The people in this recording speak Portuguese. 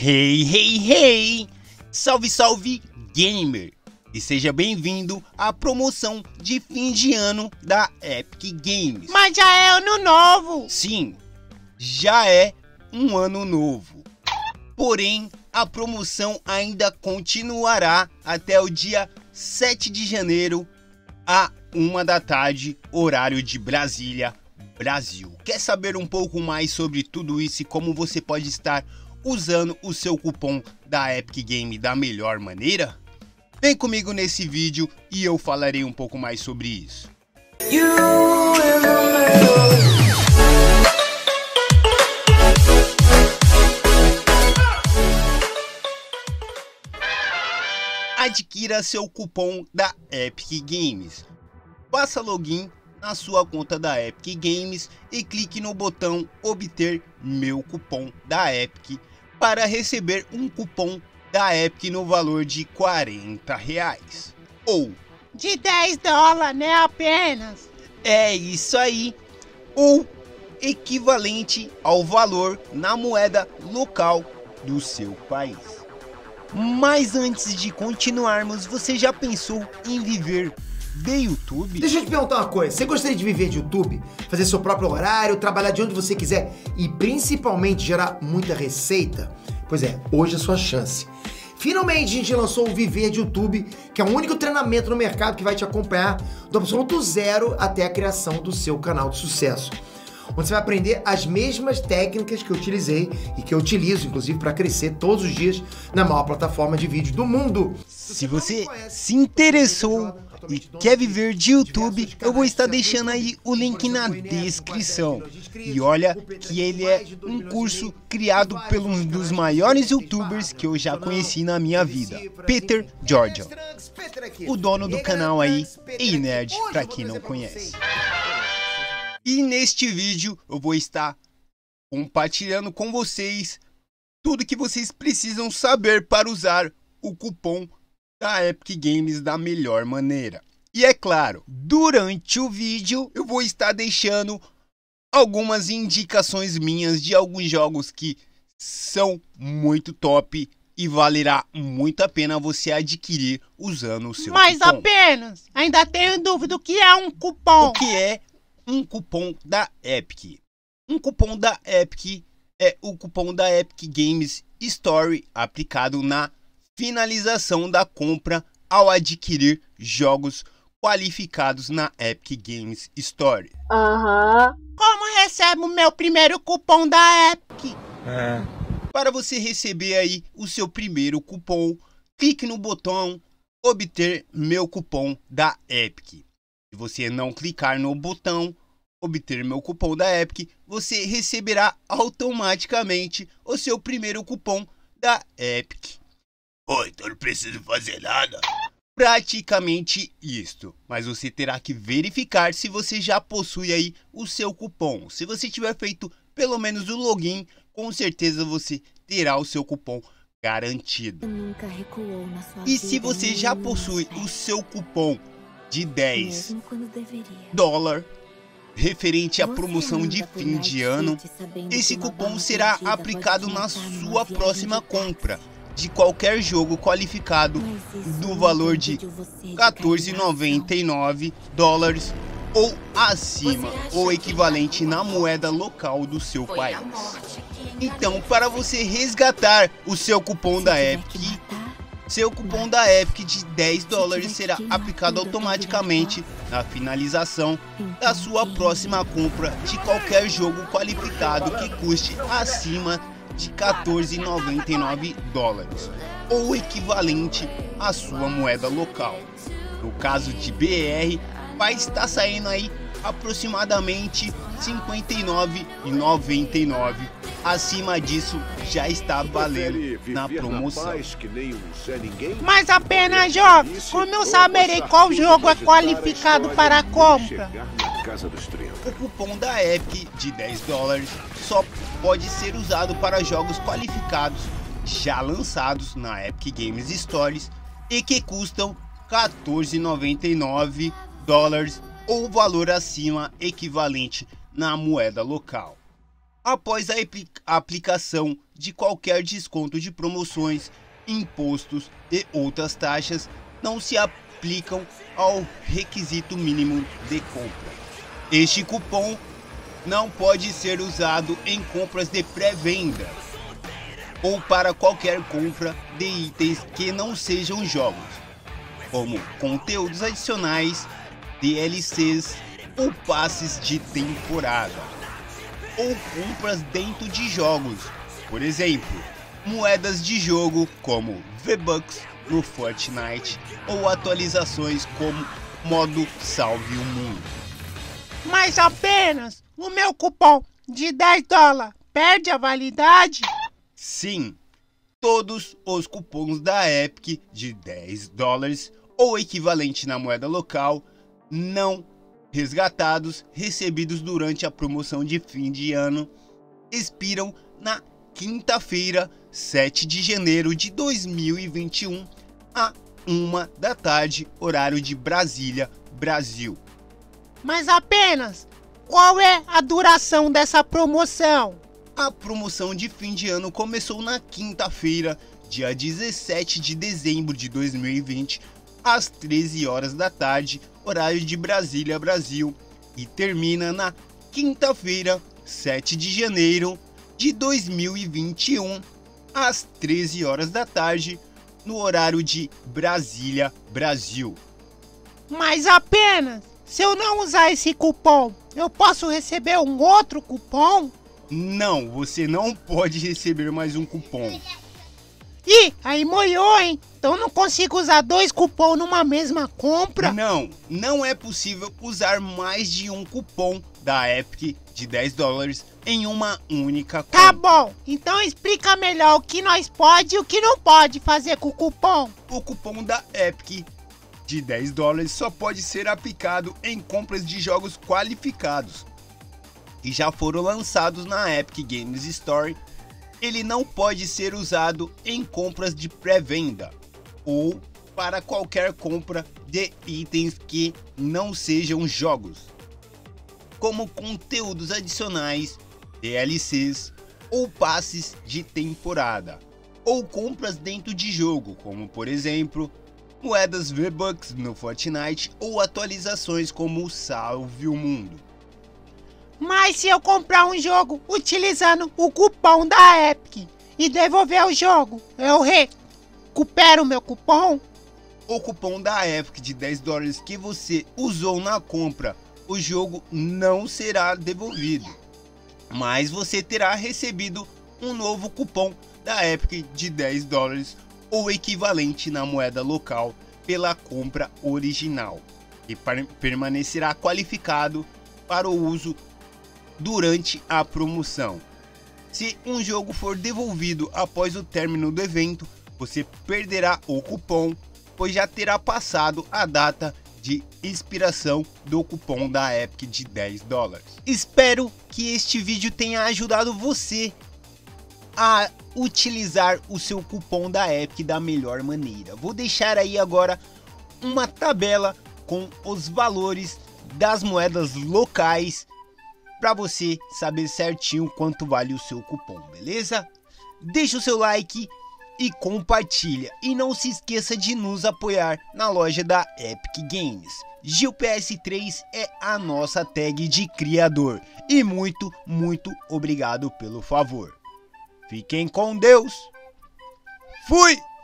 Hey! Salve, salve, gamer! E seja bem-vindo à promoção de fim de ano da Epic Games. Mas já é ano novo! Sim, já é um ano novo. Porém, a promoção ainda continuará até o dia 7 de janeiro, à 1 da tarde, horário de Brasília, Brasil. Quer saber um pouco mais sobre tudo isso e como você pode estar usando o seu cupom da Epic Game da melhor maneira? Vem comigo nesse vídeo e eu falarei um pouco mais sobre isso. Adquira seu cupom da Epic Games. Faça login na sua conta da Epic Games e clique no botão obter meu cupom da Epic para receber um cupom da Epic no valor de R$40 ou de $10, né, apenas? É isso aí, ou equivalente ao valor na moeda local do seu país. Mas antes de continuarmos, você já pensou em viver de YouTube? Deixa eu te perguntar uma coisa, você gostaria de viver de YouTube? Fazer seu próprio horário, trabalhar de onde você quiser e principalmente gerar muita receita? Pois é, hoje é a sua chance. Finalmente a gente lançou o Viver de YouTube, que é o único treinamento no mercado que vai te acompanhar do absoluto zero até a criação do seu canal de sucesso. Onde você vai aprender as mesmas técnicas que eu utilizei e que eu utilizo, inclusive, para crescer todos os dias na maior plataforma de vídeo do mundo. Se você se interessou e quer viver de YouTube, eu vou estar deixando aí o link na descrição. E olha que ele é um curso criado por um dos maiores YouTubers que eu já conheci na minha vida, Peter Georgian, o dono do canal aí, Ei Nerd, para quem não conhece. E neste vídeo eu vou estar compartilhando com vocês tudo que vocês precisam saber para usar o cupom da Epic Games da melhor maneira. E é claro, durante o vídeo eu vou estar deixando algumas indicações minhas de alguns jogos que são muito top e valerá muito a pena você adquirir usando o seu cupom. Mas apenas, ainda tenho dúvida o que é um cupom. O que é um cupom da Epic? Um cupom da Epic é o cupom da Epic Games Store aplicado na finalização da compra ao adquirir jogos qualificados na Epic Games Store. Como recebo o meu primeiro cupom da Epic? Para você receber aí o seu primeiro cupom, clique no botão obter meu cupom da Epic. Se você não clicar no botão obter meu cupom da Epic, você receberá automaticamente o seu primeiro cupom da Epic. Então não preciso fazer nada. Praticamente isto, mas você terá que verificar se você já possui aí o seu cupom. Se você tiver feito pelo menos o login, com certeza você terá o seu cupom garantido. E se você já possui o seu cupom de $10 referente à promoção de fim de ano, esse cupom será aplicado na sua próxima compra de qualquer jogo qualificado do valor de $14,99 ou acima, ou equivalente na moeda local do seu país. Então, para você resgatar o seu cupom da Epic, seu cupom da Epic de $10 será aplicado automaticamente na finalização da sua próxima compra de qualquer jogo qualificado que custe acima de $14,99 ou equivalente à sua moeda local. No caso de BR, vai estar saindo aí aproximadamente R$59,99. Acima disso já está valendo na promoção. Mas apenas jogos, como eu saberei qual jogo é qualificado para a compra? O cupom da Epic de $10 só pode ser usado para jogos qualificados já lançados na Epic Games Stores e que custam $14,99 ou valor acima equivalente na moeda local. após a aplicação de qualquer desconto de promoções, impostos e outras taxas, não se aplicam ao requisito mínimo de compra. Este cupom não pode ser usado em compras de pré-venda ou para qualquer compra de itens que não sejam jogos, como conteúdos adicionais, DLCs ou passes de temporada, ou compras dentro de jogos, por exemplo, moedas de jogo como V-Bucks no Fortnite ou atualizações como modo Salve o Mundo. Mas apenas o meu cupom de $10 perde a validade? Sim, todos os cupons da Epic de $10 ou equivalente na moeda local não resgatados recebidos durante a promoção de fim de ano expiram na quinta-feira, 7 de janeiro de 2021, à 1 da tarde, horário de Brasília, Brasil. Mas apenas qual é a duração dessa promoção? A promoção de fim de ano começou na quinta-feira, dia 17 de dezembro de 2020, às 13 horas da tarde, horário de Brasília, Brasil, e termina na quinta-feira, 7 de janeiro de 2021, às 13 horas da tarde, no horário de Brasília, Brasil. Mas apenas se eu não usar esse cupom, eu posso receber um outro cupom? Não, você não pode receber mais um cupom. Ih, aí moiou, hein? Então não consigo usar 2 cupons numa mesma compra? Não é possível usar mais de um cupom da Epic de $10 em uma única compra. Tá bom, então explica melhor o que nós pode e o que não pode fazer com o cupom. O cupom da Epic de $10 só pode ser aplicado em compras de jogos qualificados que já foram lançados na Epic Games Store. Ele não pode ser usado em compras de pré-venda ou para qualquer compra de itens que não sejam jogos, como conteúdos adicionais, DLCs ou passes de temporada, ou compras dentro de jogo, como por exemplo, moedas V-Bucks no Fortnite ou atualizações como Salve o Mundo. Mas se eu comprar um jogo utilizando o cupom da Epic e devolver o jogo, eu recupero meu cupom? O cupom da Epic de $10 que você usou na compra, o jogo não será devolvido, mas você terá recebido um novo cupom da Epic de $10 ou equivalente na moeda local pela compra original e permanecerá qualificado para o uso durante a promoção. Se um jogo for devolvido após o término do evento, você perderá o cupom, pois já terá passado a data de expiração do cupom da Epic de $10. Espero que este vídeo tenha ajudado você a utilizar o seu cupom da Epic da melhor maneira. Vou deixar aí agora uma tabela com os valores das moedas locais para você saber certinho quanto vale o seu cupom, beleza? Deixa o seu like e compartilha. E não se esqueça de nos apoiar na loja da Epic Games. GilPS3 é a nossa tag de criador. E muito obrigado pelo favor. Fiquem com Deus. Fui!